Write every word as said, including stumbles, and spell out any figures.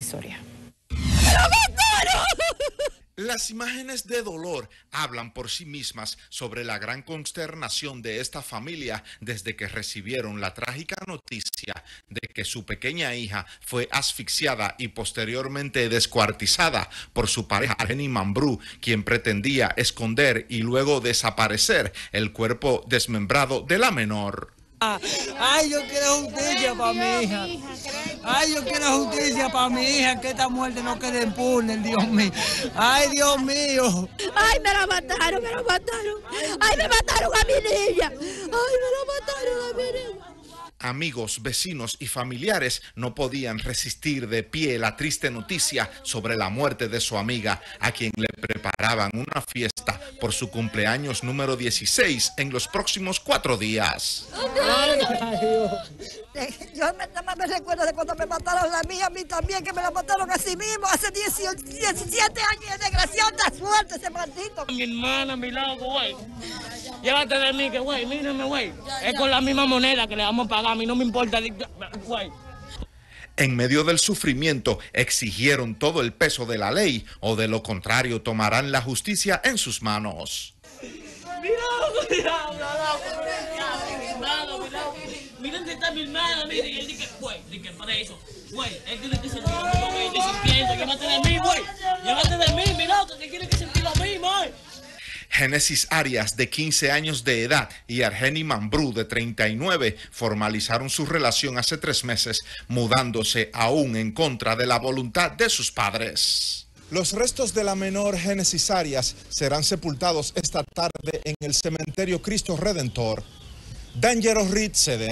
historia. Las imágenes de dolor hablan por sí mismas sobre la gran consternación de esta familia desde que recibieron la trágica noticia de que su pequeña hija fue asfixiada y posteriormente descuartizada por su pareja Argeny Mambrú, quien pretendía esconder y luego desaparecer el cuerpo desmembrado de la menor. Ay, yo quiero justicia para mi hija. Ay, yo quiero justicia para mi hija, que esta muerte no quede impune, Dios mío. Ay, Dios mío. Ay, me la mataron, me la mataron. Ay, me mataron a mi niña. Ay, me la mataron a mi niña. Amigos, vecinos y familiares no podían resistir de pie la triste noticia sobre la muerte de su amiga, a quien le preparaban una fiesta por su cumpleaños número dieciséis en los próximos cuatro días. Yo nada más me recuerdo de cuando me mataron a mí, a mí también, que me la mataron así mismo, hace diecisiete años, de desgraciada suerte ese maldito. Mi hermana, mi lado, güey. Llévate de mí, que güey, mírame, güey. Es con la misma moneda que le vamos a pagar, a mí no me importa, güey. En medio del sufrimiento, exigieron todo el peso de la ley, o de lo contrario tomarán la justicia en sus manos. Mirado, mirado, mirado, mirado, mirado. Miren dónde está mi hermana, miren, y él dice, güey, dice preso, güey, él tiene que sentir lo mismo que yo estoy sintiendo, llévate de mí, güey, llévate de mí, mirado, que tiene que sentir lo mismo, güey. Génesis Arias, de quince años de edad, y Argeny Mambrú, de treinta y nueve, formalizaron su relación hace tres meses, mudándose aún en contra de la voluntad de sus padres. Los restos de la menor Génesis Arias serán sepultados esta tarde en el cementerio Cristo Redentor. Dangerous Reed, C D